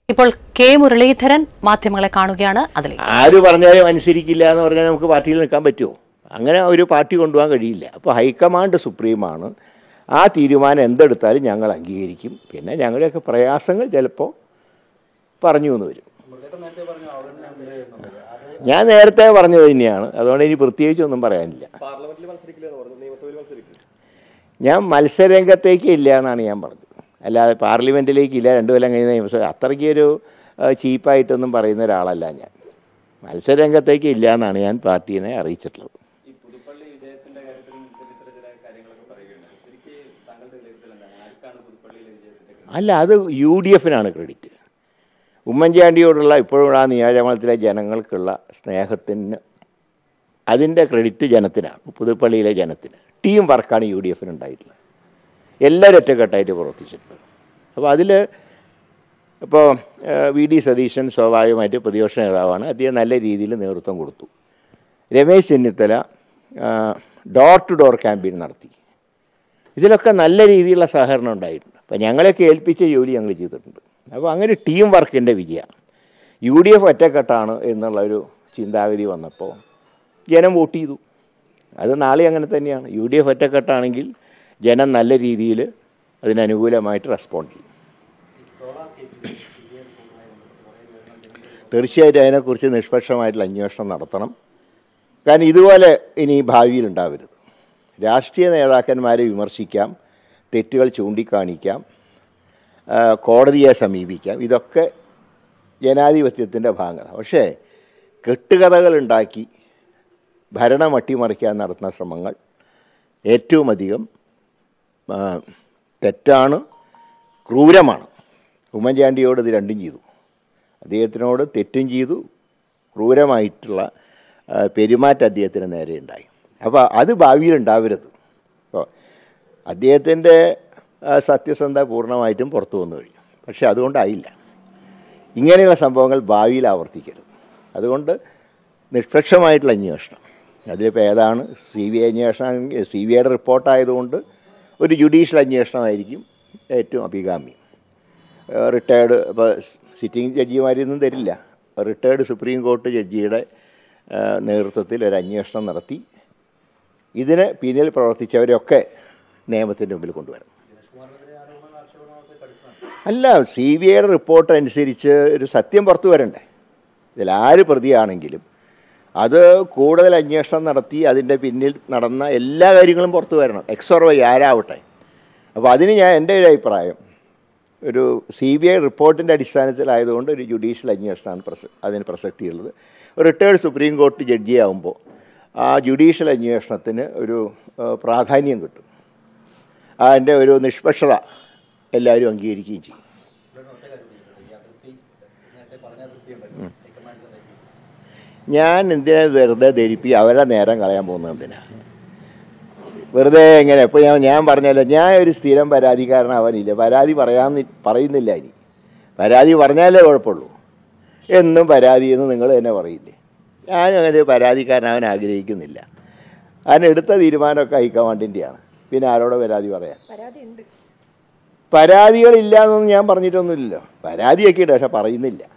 ഇപ്പോൾ കെ മുരളീധരൻ മാധ്യമങ്ങളെ കാണുകയാണ്. അതിലേക്ക് ആര് പറഞ്ഞാലും അനുസരിക്കില്ല എന്ന് പറഞ്ഞാൽ നമുക്ക് പാർട്ടിയിൽ നിൽക്കാൻ പറ്റുമോ? അങ്ങനെ ഒരു പാർട്ടി കൊണ്ടുപോകാൻ കഴിയില്ല. അപ്പോൾ ഹൈക്കമാൻഡ് സുപ്രീമാണ്. ആ തീരുമാനം എന്തെടുത്താലും ഞങ്ങൾ അംഗീകരിക്കും. പിന്നെ ഞങ്ങളുടെയൊക്കെ പ്രയാസങ്ങൾ ചിലപ്പോൾ പറഞ്ഞു എന്ന് വരും. ഞാൻ നേരത്തെ പറഞ്ഞത് തന്നെയാണ്. അതുകൊണ്ട് ഇനി പ്രത്യേകിച്ചൊന്നും പറയാനില്ല. ഞാൻ മത്സരരംഗത്തേക്ക് ഇല്ല എന്നാണ് ഞാൻ പറഞ്ഞത്. അല്ലാതെ പാർലമെൻറ്റിലേക്ക് ഇല്ല, 2 കൊല്ലം കഴിഞ്ഞ നിയമസഭ അത്രയ്ക്കൊരു ചീപ്പായിട്ടൊന്നും പറയുന്ന ഒരാളല്ല ഞാൻ. മത്സരരംഗത്തേക്ക് ഇല്ല എന്നാണ് ഞാൻ പാർട്ടീനെ അറിയിച്ചിട്ടുള്ളത്. അല്ല, അത് UDFനാണ് ക്രെഡിറ്റ്. ഉമ്മൻചാണ്ടിയോടുള്ള ഇപ്പോഴുള്ള ആ നിയോജകമണ്ഡലത്തിലെ ജനങ്ങൾക്കുള്ള സ്നേഹത്തിന് അതിൻ്റെ ക്രെഡിറ്റ് ജനത്തിനാണ്, പുതുപ്പള്ളിയിലെ ജനത്തിന്. ടീം വർക്കാണ് UDFന് ഉണ്ടായിട്ടുള്ളത്. എല്ലാവരും ഒറ്റക്കെട്ടായിട്ട് പ്രവർത്തിച്ചിട്ടുണ്ട്. അപ്പോൾ അതിൽ ഇപ്പോൾ VD സതീശൻ സ്വാഭാവികമായിട്ട് പ്രതിപക്ഷ നേതാവാണ്. അദ്ദേഹം നല്ല രീതിയിൽ നേതൃത്വം കൊടുത്തു. Ramesh Chennithala door to door campaign നടത്തി. ഇതിലൊക്കെ നല്ല രീതിയിലുള്ള സഹകരണം ഉണ്ടായിട്ടുണ്ട്. അപ്പോൾ ഞങ്ങളെയൊക്കെ ഏൽപ്പിച്ച ജോലി ഞങ്ങൾ ചെയ്തിട്ടുണ്ട്. അപ്പോൾ അങ്ങനെ ടീം വർക്കിൻ്റെ വിജയമാണ്. UDF ഒറ്റക്കെട്ടാണ് എന്നുള്ളൊരു ചിന്താഗതി വന്നപ്പോൾ ജനം വോട്ട് ചെയ്തു. അത് നാളെ അങ്ങനെ തന്നെയാണ്. UDF ഒറ്റക്കെട്ടാണെങ്കിൽ ജനം നല്ല രീതിയിൽ അതിനനുകൂലമായിട്ട് റെസ്പോണ്ട് ചെയ്യും. തീർച്ചയായിട്ടും അതിനെക്കുറിച്ച് നിഷ്പക്ഷമായിട്ടുള്ള അന്വേഷണം നടത്തണം. കാരണം ഇതുപോലെ ഇനി ഭാവിയിൽ ഉണ്ടാവരുത്. രാഷ്ട്രീയ നേതാക്കന്മാരെ വിമർശിക്കാം, തെറ്റുകൾ ചൂണ്ടിക്കാണിക്കാം, കോടതിയെ സമീപിക്കാം. ഇതൊക്കെ ജനാധിപത്യത്തിൻ്റെ ഭാഗങ്ങളാണ്. പക്ഷേ കെട്ടുകഥകളുണ്ടാക്കി ഭരണം അട്ടിമറിക്കാൻ നടത്തുന്ന ശ്രമങ്ങൾ ഏറ്റവും അധികം തെറ്റാണ്, ക്രൂരമാണ്. ഉമ്മൻചാണ്ടിയോട് ഇത് രണ്ടും ചെയ്തു. അദ്ദേഹത്തിനോട് തെറ്റും ചെയ്തു, ക്രൂരമായിട്ടുള്ള പെരുമാറ്റം അദ്ദേഹത്തിന് നേരെ ഉണ്ടായി. അപ്പോൾ അത് ഭാവിയിൽ ഉണ്ടാവരുത്. അപ്പോൾ അദ്ദേഹത്തിൻ്റെ സത്യസന്ധത പൂർണ്ണമായിട്ടും പുറത്തു വന്നു കഴിഞ്ഞു. പക്ഷേ അതുകൊണ്ടായില്ല. ഇങ്ങനെയുള്ള സംഭവങ്ങൾ ഭാവിയിൽ ആവർത്തിക്കരുത്. അതുകൊണ്ട് നിഷ്പക്ഷമായിട്ടുള്ള അന്വേഷണം. അതിലിപ്പോൾ ഏതാണ് CBI അന്വേഷണം, CBIയുടെ റിപ്പോർട്ടായതുകൊണ്ട് ഒരു ജുഡീഷ്യൽ അന്വേഷണമായിരിക്കും ഏറ്റവും അഭികാമ്യം. റിട്ടയേർഡ് ഇപ്പോൾ സിറ്റിംഗ് ജഡ്ജിമാരൊന്നും തരില്ല. റിട്ടയേർഡ് സുപ്രീം കോടതി ജഡ്ജിയുടെ നേതൃത്വത്തിൽ ഒരു അന്വേഷണം നടത്തി ഇതിന് പിന്നിൽ പ്രവർത്തിച്ചവരെയൊക്കെ നിയമത്തിൻ്റെ മുമ്പിൽ കൊണ്ടുവരണം. അല്ല, CBIയുടെ റിപ്പോർട്ട് അനുസരിച്ച് ഒരു സത്യം പുറത്തു വരണ്ടേ? ഇതിലാര് പ്രതിയാണെങ്കിലും അത് കൂടുതൽ അന്വേഷണം നടത്തി അതിൻ്റെ പിന്നിൽ നടന്ന എല്ലാ കാര്യങ്ങളും പുറത്തു വരണം. XOR ആരാവട്ടെ. അപ്പോൾ അതിന് എൻ്റെ ഒരു അഭിപ്രായം ഒരു CBI റിപ്പോർട്ടിൻ്റെ അടിസ്ഥാനത്തിലായതുകൊണ്ട് ഒരു ജുഡീഷ്യൽ അന്വേഷണമാണ് അതിന് പ്രസക്തിയുള്ളത്. റിട്ടയേർഡ് സുപ്രീം കോടതി ജഡ്ജിയാകുമ്പോൾ ആ ജുഡീഷ്യൽ അന്വേഷണത്തിന് ഒരു പ്രാധാന്യം കിട്ടും. അതിൻ്റെ ഒരു നിഷ്പക്ഷത എല്ലാവരും അംഗീകരിക്കുകയും ചെയ്യും. ഞാൻ എന്തിനാ വെറുതെ അവരുടെ നേരം കളയാൻ പോകുന്നത് എന്തിനാണ്? വെറുതെ എങ്ങനെ ഇപ്പോൾ ഞാൻ പറഞ്ഞല്ലോ, ഞാൻ ഒരു സ്ഥിരം പരാതിക്കാരനാവാനില്ല. പരാതി പറയുന്നില്ല. ഇനി പരാതി പറഞ്ഞാലേ കുഴപ്പമുള്ളൂ. എന്നും പരാതി എന്ന് നിങ്ങൾ തന്നെ പറയില്ലേ? ഞാനും അങ്ങനെ ഒരു പരാതിക്കാരനാവാൻ ആഗ്രഹിക്കുന്നില്ല. അതിനെടുത്ത തീരുമാനമൊക്കെ ഹൈക്കമാൻഡിൻ്റെയാണ്. പിന്നെ ആരോടെ പരാതി പറയാൻ? പരാതികളില്ല എന്നൊന്നും ഞാൻ പറഞ്ഞിട്ടൊന്നുമില്ലല്ലോ. പരാതിയൊക്കെ ഉണ്ട്, പക്ഷെ പറയുന്നില്ല.